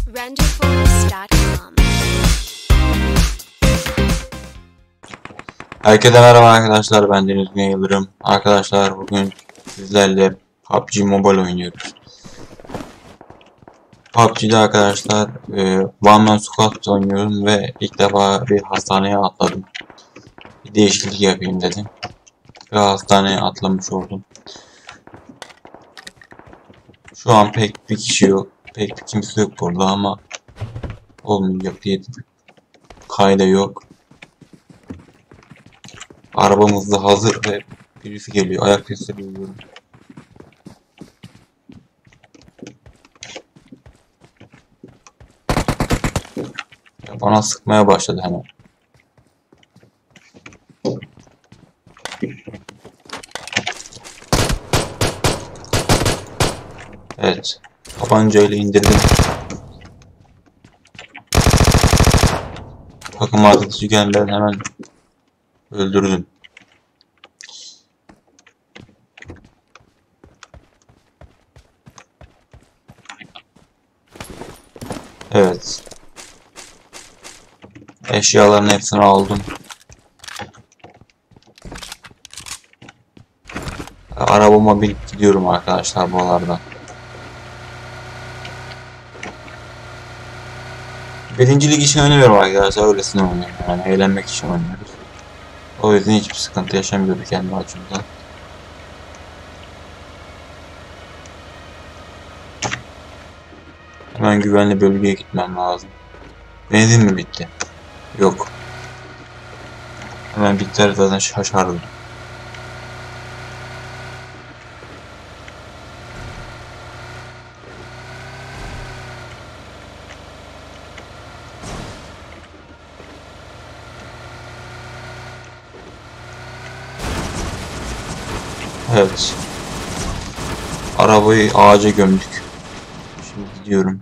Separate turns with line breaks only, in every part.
renderforce.com.
Herkese merhaba arkadaşlar, ben Deniz Güney Yıldırım. Arkadaşlar bugün sizlerle PUBG Mobile oynuyoruz. PUBG'de arkadaşlar One Man Squad oynuyorum ve ilk defa bir hastaneye atladım. Bir değişiklik yapayım dedim. Ve hastaneye atlamış oldum. Şu an pek bir kişi yok. Pek bir kimse yok burada ama olmayacak diye kayda yok. Arabamız da hazır ve birisi geliyor. Ayak sesleri duyuyorum. Bana sıkmaya başladı hemen. Evet. Tabancayla indirdim. Takım arkadaşı gelmeden hemen öldürdüm. Evet. Eşyaların hepsini aldım. Arabama binip gidiyorum arkadaşlar buralardan. Birincilik için oynamıyorum arkadaşlar. Öylesine oynuyorum. Yani eğlenmek için oynuyoruz. O yüzden hiçbir sıkıntı yaşamıyorduk kendi açımdan. Hemen güvenli bölgeye gitmem lazım. Benzin mi bitti? Yok. Hemen bitti, zaten şaşardım. Evet. Arabayı ağaca gömdük. Şimdi gidiyorum.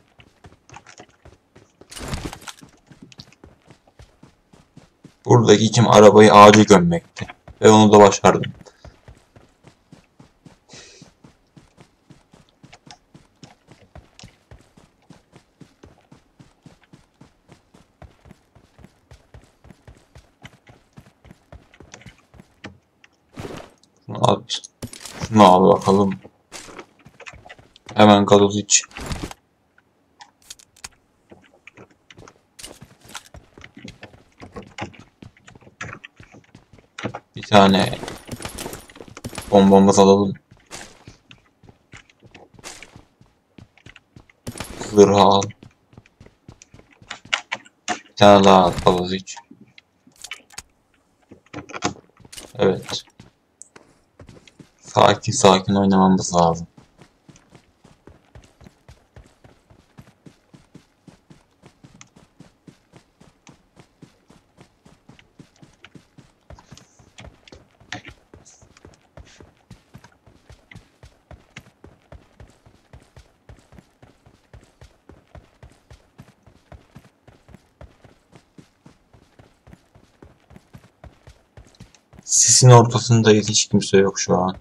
Buradaki içim arabayı ağaca gömmekti. Ve onu da başardım. Şunu al bakalım. Hemen gazoz iç. Bir tane bombamızı alalım. Zırhı al. Bir tane daha gazoz iç. Evet. Sakin sakin oynamamız lazım. Sisin ortasındayız, hiç kimse yok şu an.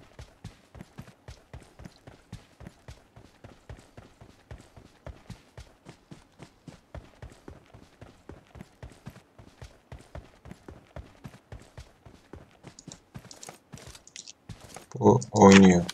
Bu oynuyor.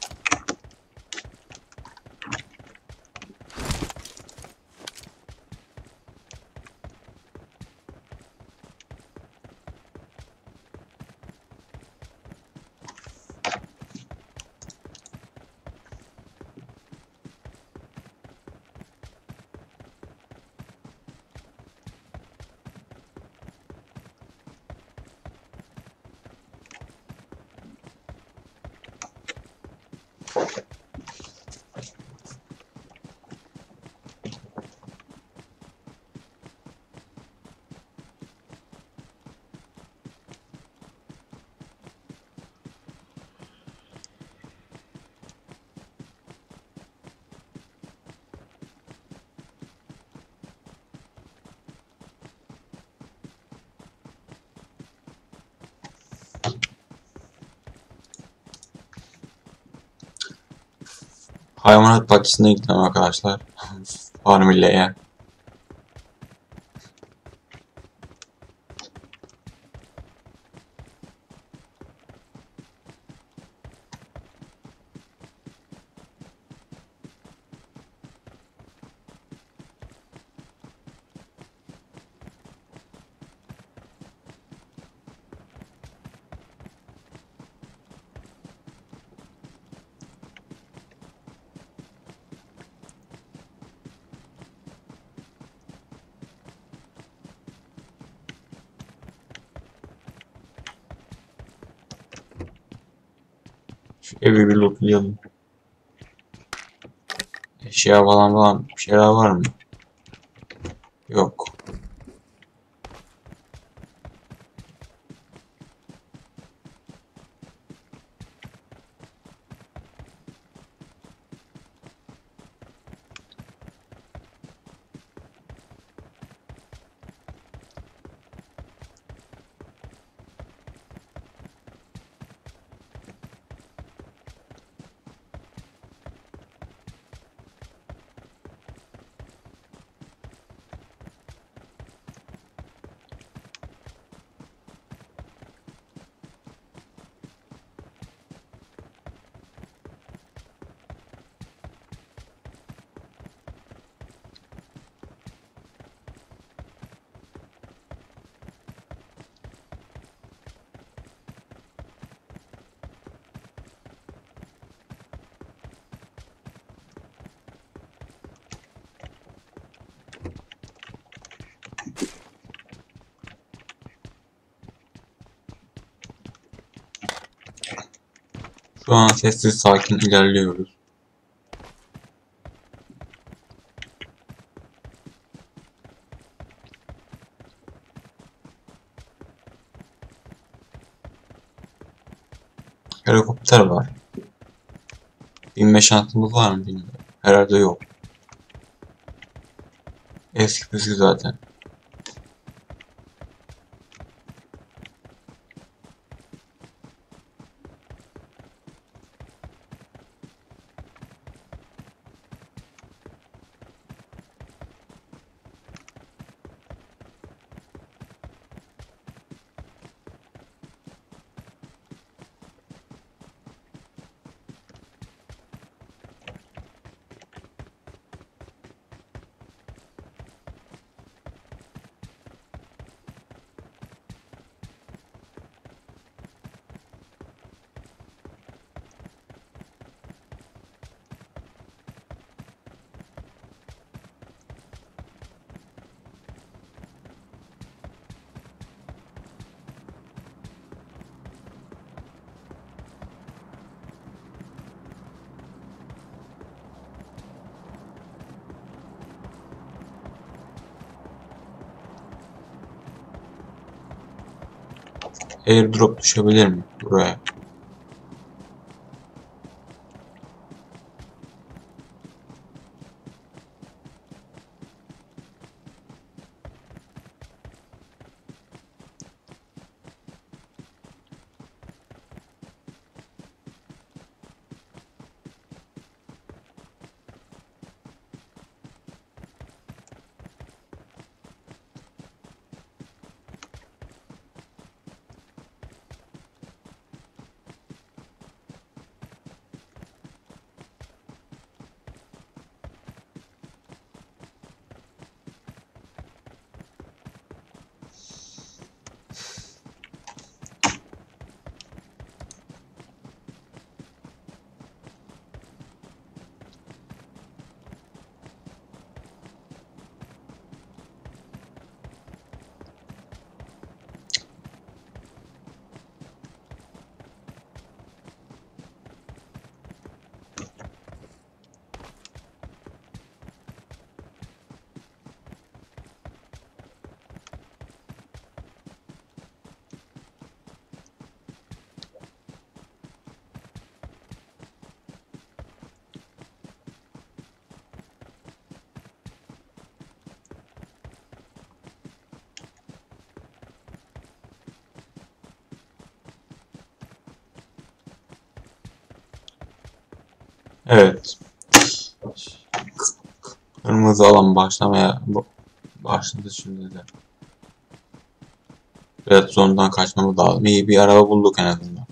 Hayvanat bahçesine gittim arkadaşlar. Farmille'ye. Evi bir lootlayalım. Eşya falan bir şeyler var mı? Yok. Şu an sessiz sakin ilerliyoruz. Helikopter var. Binme şansımız var mı bilmiyorum. Herhalde yok. Eski püskü zaten. Airdrop düşebilir mi buraya? Evet. Kırmızı alan başladı şimdi de. Red Zone'dan kaçmamız lazım. İyi bir araba bulduk en azından.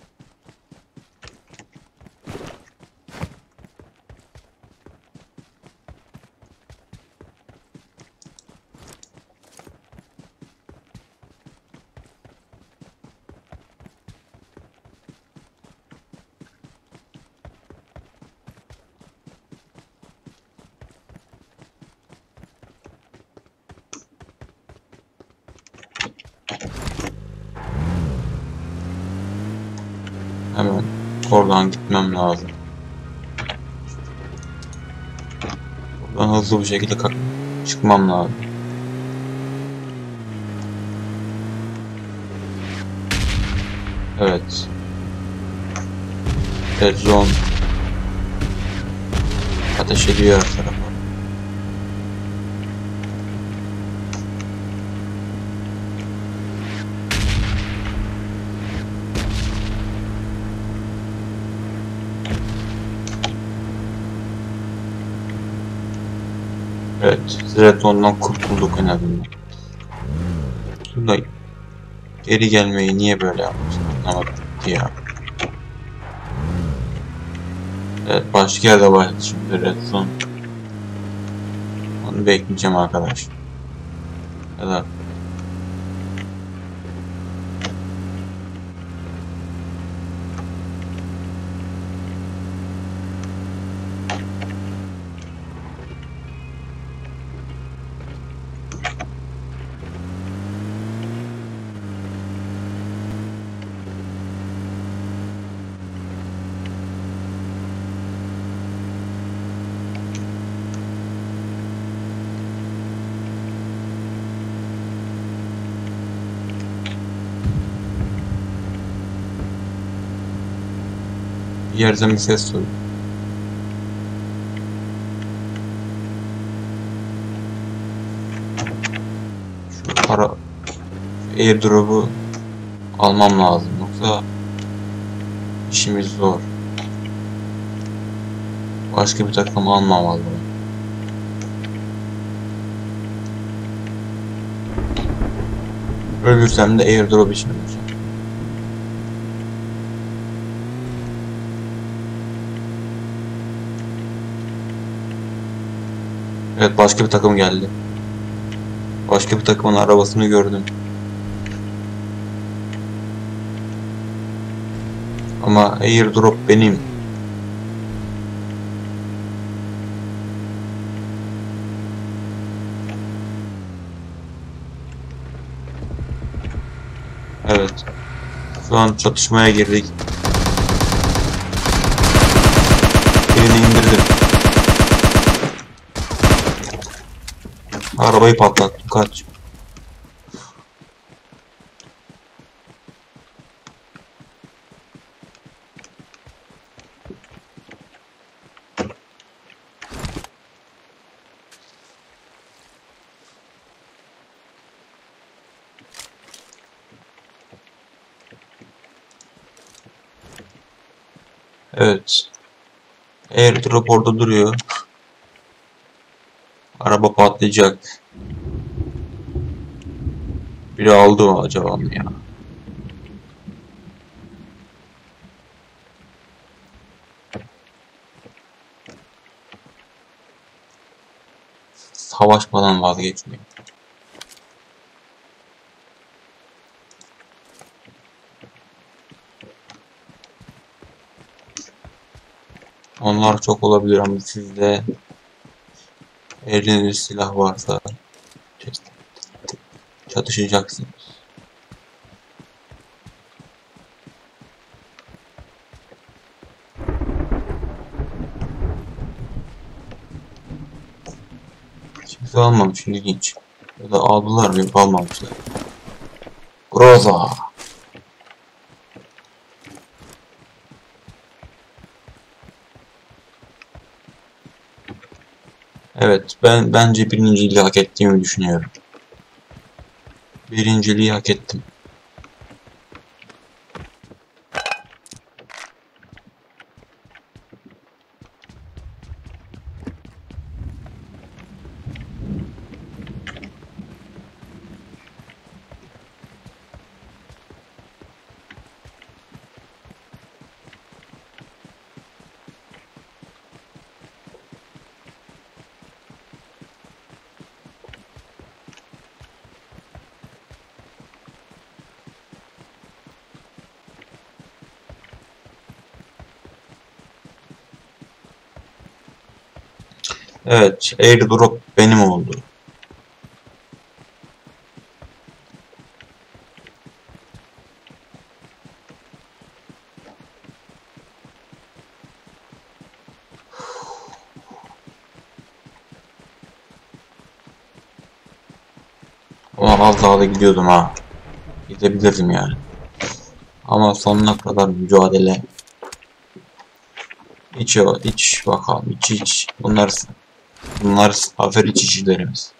Hemen Oradan gitmem lazım. Buradan hızlı bir şekilde çıkmam lazım. Evet. Red Zone ateş ediyor her tarafa. Evet, Red Zone'dan kurtulduk en azından. Şurada geri gelmeyi niye böyle yapmışsın anlamadım ya. Evet, başka yerde başladı şimdi Red Zone. Onu bekleyeceğim arkadaş. Ya da bir yerden bir ses duydum. Şu para airdrop'u almam lazım yoksa işimiz zor. Başka bir takım almamalı. Ölürsem de airdrop için öleceğim. Evet, başka bir takım geldi. Başka bir takımın arabasını gördüm. Ama airdrop benim. Evet. Şu an çatışmaya girdik. Birini indirdim. Arabayı patlattım. Kaç. Evet. Airdrop orada duruyor. Araba patlayacak. Biri aldı mı acaba mı ya? Savaşmadan vazgeçmeyin. Onlar çok olabilir ama sizde elinizde silah varsa çatışacaksınız. Kimse almamış, ilginç. Ya da aldılar mı? Almamışlar. Groza. Evet, bence birinciliği hak ettiğimi düşünüyorum. Birinciliği hak ettim. Evet, airdrop benim oldu. Ona az daha da gidiyordum ha. Gidebilirdim yani. Ama sonuna kadar mücadele. İç bakalım, iç. Bunlar zafer iç işlerimiz.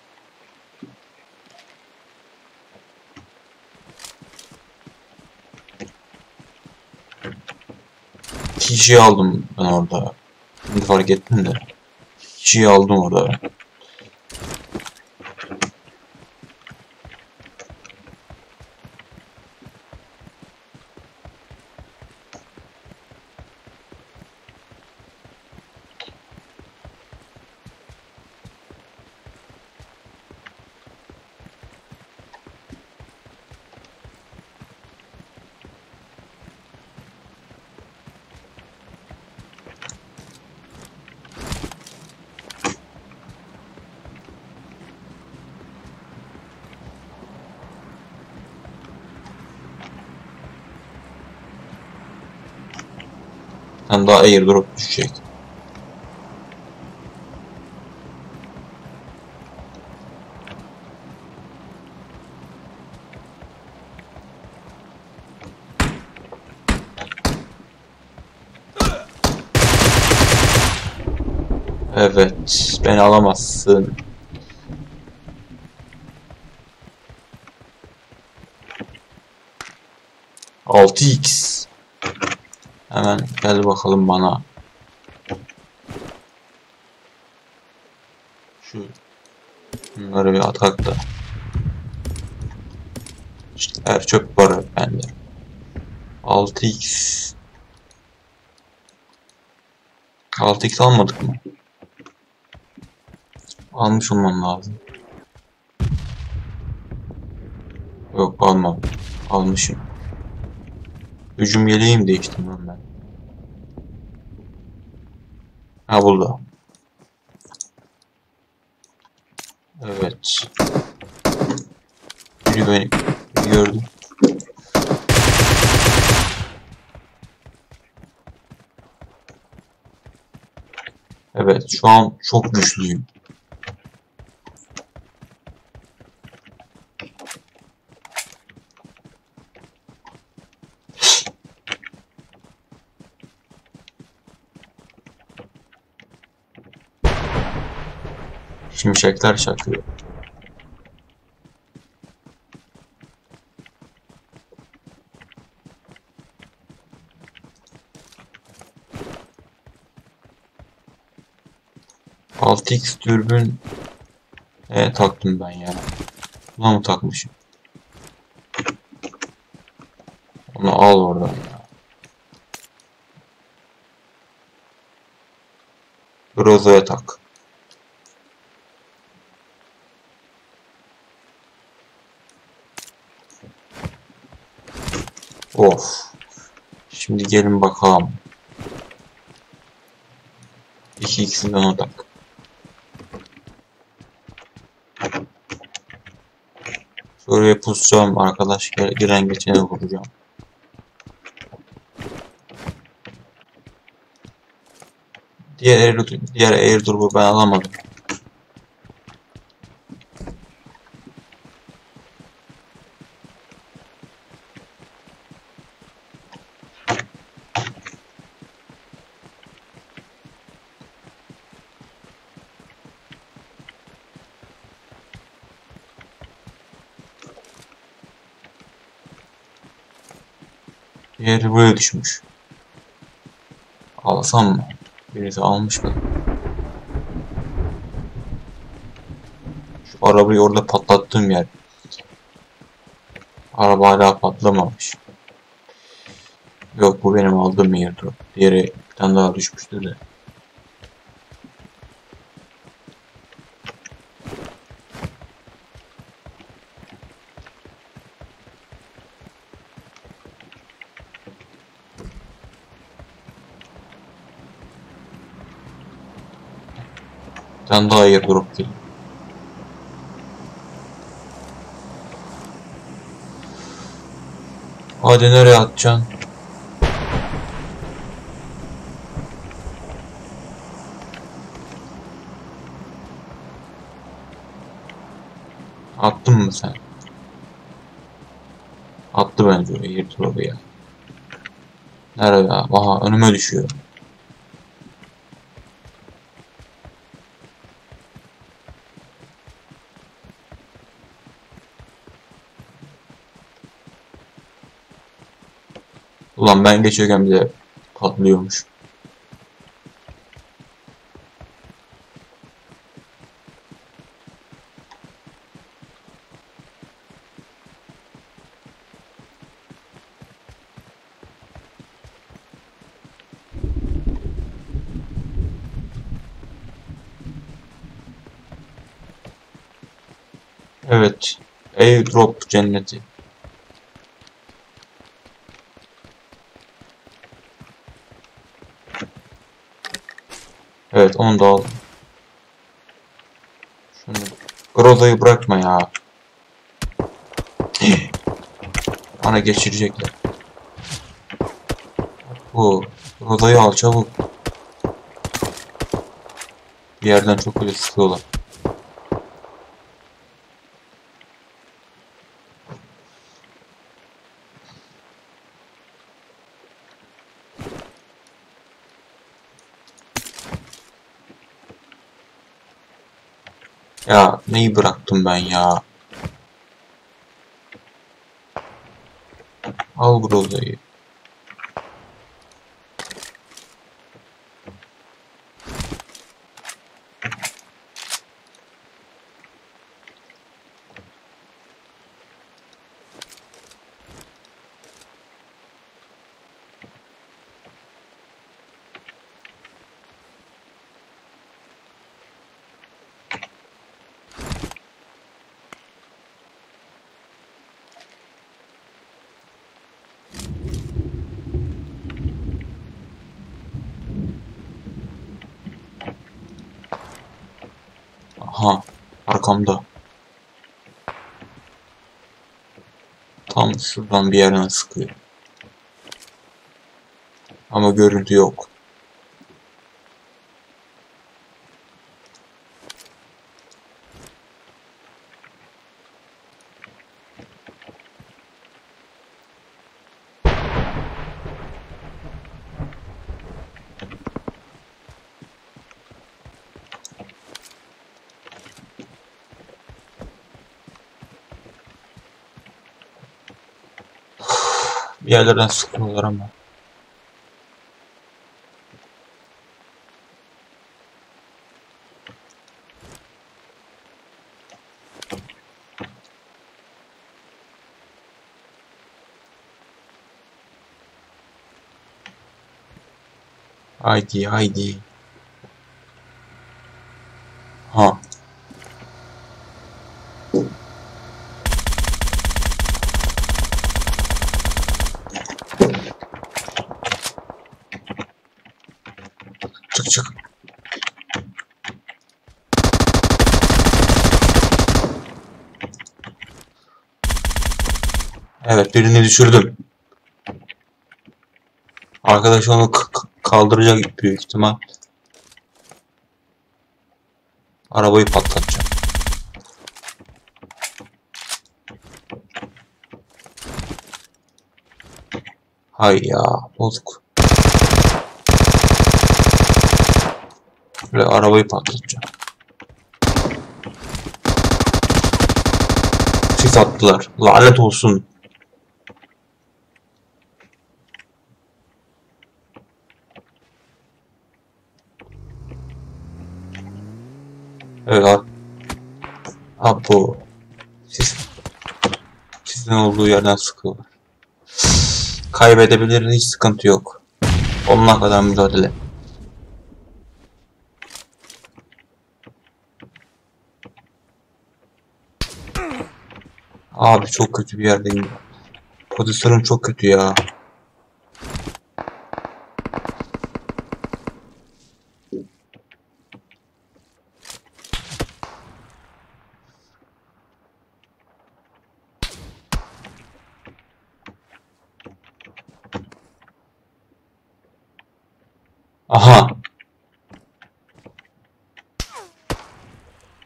Kişiyi aldım ben orada. Şimdi fark ettim de. Kişiyi aldım orada. Sen daha airdrop düşecek. Evet, beni alamazsın. Altı x. Hemen gel bakalım bana. Bunları bir atak da. İşte her çöp var bende. 6x. 6x almadık mı? Almış olmam lazım. Yok almadım. Almışım. Hücum yeleğim değiştirmem ben. Ha burada. Evet. Biri gördüm. Evet şu an çok güçlüyüm. Şimşekler çakıyor. Altı x dürbün taktım ben ya. Buna mı takmışım? Onu al oradan ya. Groza'ya tak. Of. Şimdi gelin bakalım. 2x'inden o tak. Şuraya pusacağım arkadaş. Giren geçene vuracağım. Diğer airdrop'u ben alamadım. Diğeri buraya düşmüş. Alsam mı? Birisi almış mı? Şu arabayı orada patlattığım yer. Araba hala patlamamış. Yok bu benim aldığım airdrop. Diğeri bir tane daha düşmüştü de. Bir tane daha airdrop geliyor. Hadi nereye atacaksın? Attın mı sen? Attı bence o airdrop'u ya. Nerede? Aha önüme düşüyor. Ulan ben geçiyorken bir de patlıyormuş. Evet. Airdrop cenneti. Evet onu da aldım. Şunu. Groza'yı bırakma ya. Bana geçirecekler. Bu Groza'yı al çabuk. Bir yerden çok öyle sıkıyorlar. Ya neyi bıraktım ben ya? Al Groza'yı. Aha. Arkamda. Tam şuradan bir yerden sıkıyor. Ama görüntü yok. Bir yerlerden sıkıyorlar ama. Haydi haydi. Ha. Çık çık. Evet birini düşürdüm. Arkadaş onu kaldıracak büyük ihtimal. Arabayı patlatacağım. Hay ya bozuk. Böyle arabayı patlatacağım. Sis attılar. Lanet olsun. Evet abi bu sisin olduğu yerden sıkıyorlar. Kaybedebiliriz hiç sıkıntı yok. Sonuna kadar mücadele. Abi çok kötü bir yerdeyim. Pozisyonum çok kötü ya. Aha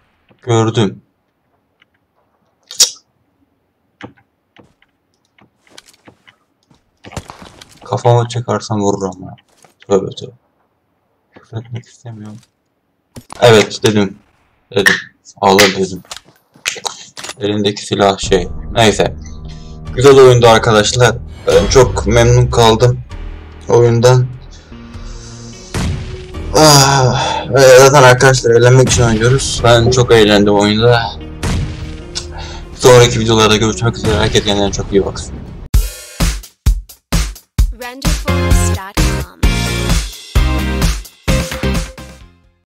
gördüm. kafama çıkarsam vururum ya. Tövbe tövbe. Küfür etmek istemiyorum. Evet dedim. Alır dedim. Elindeki silah şey. Neyse. Güzel oyundu arkadaşlar. Ben çok memnun kaldım oyundan. Zaten arkadaşlar eğlenmek için oynuyoruz. Ben çok eğlendim oyunda. Sonraki videolarda görüşmek üzere. Herkes kendine çok iyi baksın.